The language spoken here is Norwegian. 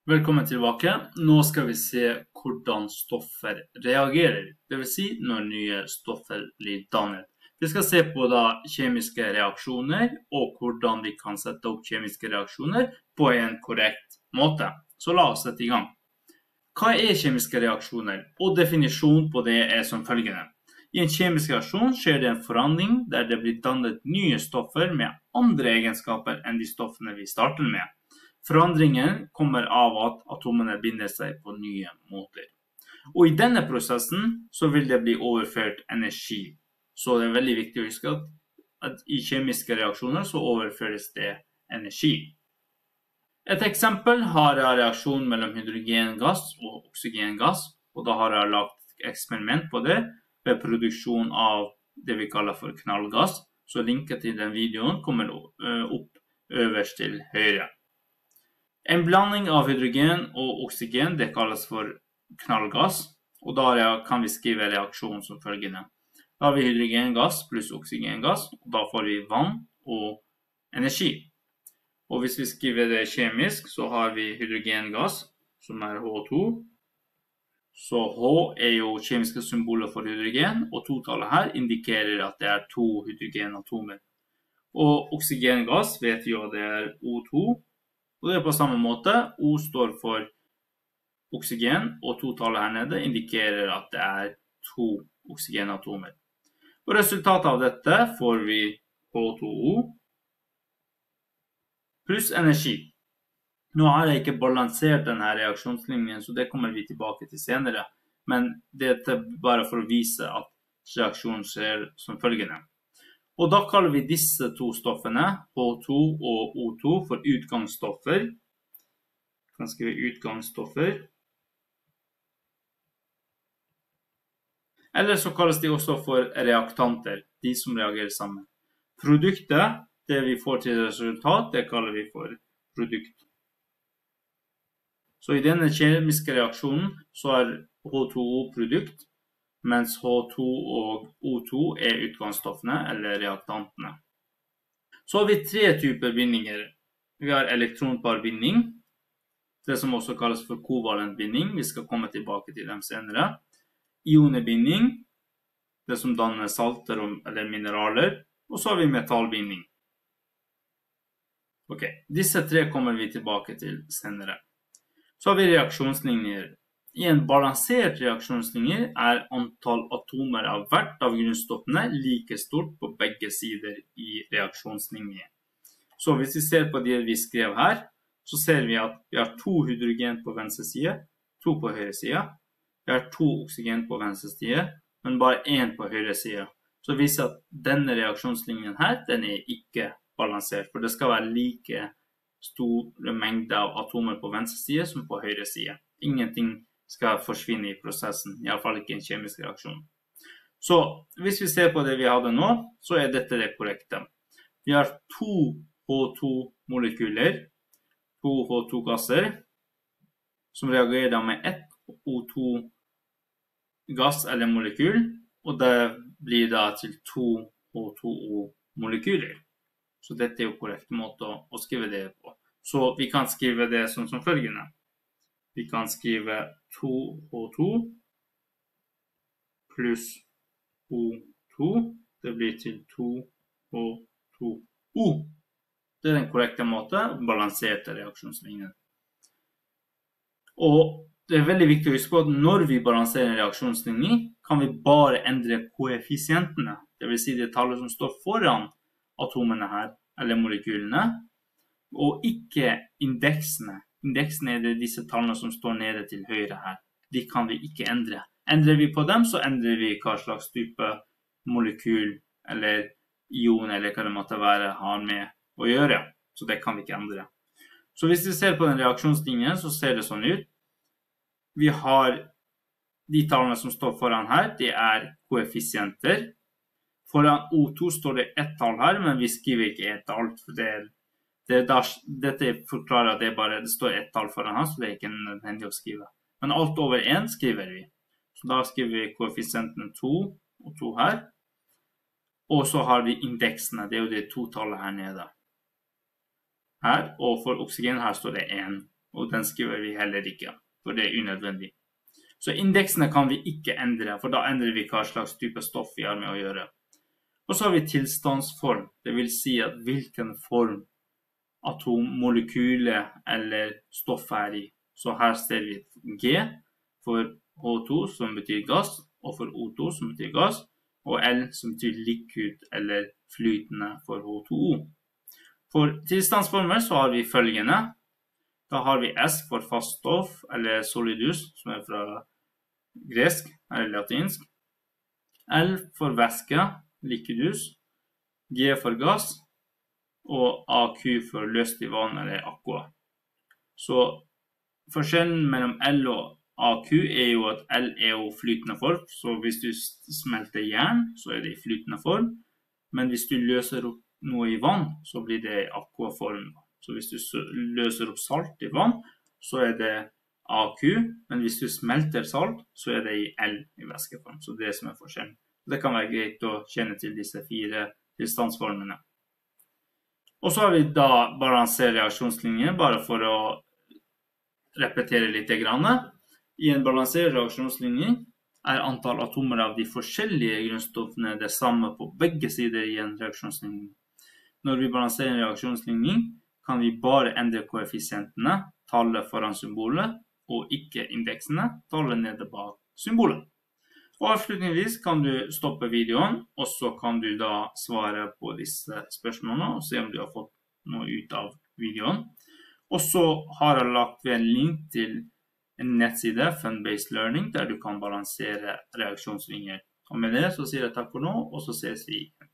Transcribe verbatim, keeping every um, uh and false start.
Velkommen tilbake. Nå skal vi se hvordan stoffer reagerer, det vil si når nye stoffer blir dannet. Vi skal se på da kjemiske reaksjoner og hvordan vi kan sette opp kjemiske reaksjoner på en korrekt måte. Så la oss sette i gang. Hva er kjemiske reaksjoner? Og definisjon på det er som følgende. I en kjemisk reaksjon skjer det en forandring der det blir dannet nye stoffer med andre egenskaper enn de stoffene vi starter med. Forandringen kommer av at atomene binder seg på nye måter. Og i denne prosessen så vil det bli overført energi. Så det er veldig viktig å huske at, at i kjemiske reaksjoner så overføres det energi. Et eksempel har jeg reaksjon mellom hydrogengass og oksygengass, og da har jeg lagt eksperiment på det ved produksjon av det vi kaller for knallgass. Så linket til den videoen kommer opp øverst til høyre. En blanding av hydrogen og oksygen, det kalles for knallgass, og da kan vi skrive reaksjon som følgende. Da har vi hydrogengass pluss oksygengass, og da får vi vann og energi. Og hvis vi skriver det kjemisk, så har vi hydrogengass, som er H to. Så H er jo kjemiske symboler for hydrogen, og totallet her indikerer at det er to hydrogenatomer. Og oksygengass vet vi jo at det er O to. Og det er på samme måte, O står for oksygen, og totallet her nede indikerer at det er to oksygenatomer. Og resultatet av dette får vi H to O pluss energi. Nå har jeg ikke balansert denne reaksjonslinjen, så det kommer vi tilbake til senere. Men dette er bare for å vise at reaksjonen skjer som følgende. Og da kaller vi disse to stoffene, H to og O to, for utgangsstoffer. Jeg kan skrive utgangsstoffer. Eller så kalles de også for reaktanter, de som reagerer sammen. Produktet, det vi får til resultat, det kaller vi for produkt. Så i denne kjemiske reaksjonen så er H to O produkt, mens H to og O to er utgangsstoffene, eller reaktantene. Så har vi tre typer bindinger. Vi har elektronparbinding, det som også kalles for kovalent binding. Vi skal komme tilbake til dem senere. Ionebinding, det som danner salter eller mineraler. Og så har vi metallbinding. Ok, disse tre kommer vi tilbake til senere. Så har vi reaksjonslinjer. I en balansert reaksjonslinje er antall atomer av hvert av grunnstoffene like stort på begge sider i reaksjonslinjen. Så hvis vi ser på det vi skrev her, så ser vi at vi har to hydrogen på venstre side, to på høyre side. Vi har to oksygen på venstre side, men bare én på høyre side. Så det viser at denne reaksjonslinjen her, den er ikke balansert, for det skal være like store mengder av atomer på venstre side som på høyre side. Ingenting skal forsvinne i prosessen, i alle fall ikke en kjemisk reaksjon. Så hvis vi ser på det vi hadde nå, så er dette det korrekte. Vi har to H to molekyler, to H to gasser, som reagerer med ett O to gass eller molekyl, og det blir da til to H to O molekyler. Så dette er jo korrekt måte å skrive det på. Så vi kan skrive det sånn som følgende. Vi kan skrive to H to pluss O to. Det blir til to H to O. Det er den korrekte måten, balanserte reaksjonslinjen. Og det er veldig viktig å huske på at når vi balanserer en reaksjonslinje, kan vi bare endre koeffisientene. Det vil si det tallet som står foran atomene her, eller molekylene, og ikke indeksene. Indeksen er det disse tallene som står nede til høyre her. De kan vi ikke endre. Endrer vi på dem, så endrer vi hva slags type molekyl eller ion eller hva det måtte være har med å gjøre. Så det kan vi ikke endre. Så hvis vi ser på den reaksjonslinjen, så ser det sånn ut. Vi har de tallene som står foran her, det er koeffisienter. Foran O to står det ett tall her, men vi skriver ikke ett tall, for det er Det da, dette forklarer at det, bare, det står ett tall foran her, så det er ikke nødvendig å skrive. Men alt over én skriver vi. Så da skriver vi koeffisienten to og to her. Og så har vi indeksene, det er jo det to tallet her nede. Her, og for oksygen her står det én. og den skriver vi heller ikke, for det er unødvendig. Så indeksene kan vi ikke endre, for da endrer vi hva slags type stoff vi har med å gjøre. Og så har vi tilstandsform, det vil si at hvilken form atommolekyle eller stoff er i. Så her ser vi G for H to som betyr gass, og for O to som betyr gass, og L som betyr liquid eller flytende for H to O. For tilstandsformer så har vi følgende. Da har vi S for fast stoff, eller solidus, som er fra gresk eller latinsk. L for væske, liquidus. G for gass, og A Q for løst i vann eller aqua. Så forskjellen mellom L og A Q er jo at L er jo flytende form, så hvis du smelter jern, så er det i flytende form. Men hvis du løser opp noe i vann, så blir det i aquaform. Så hvis du løser opp salt i vann, så er det A Q, men hvis du smelter salt, så er det i L i væskeform. Så det er som er forskjellen. Det kan være greit å kjenne til disse fire tilstandsformene. Og så har vi da balansert reaksjonslinje, bare for å repetere litt grann. I en balansert reaksjonslinje er antall atomer av de forskjellige grunnstoffene det samme på begge sider i en reaksjonslinje. Når vi balanserer en reaksjonslinje, kan vi bare endre koeffisientene, tallet foran symbolet, og ikke indeksene, tallet nede bak symbolet. Og avslutningsvis kan du stoppe videoen, og så kan du da svare på disse spørsmålene, og se om du har fått noe ut av videoen. Og så har jeg lagt ved en link til en nettside, Fun-Based Learning, der du kan balansere reaksjonslinjer. Og med det så sier jeg takk for nå, og så ses vi igjen.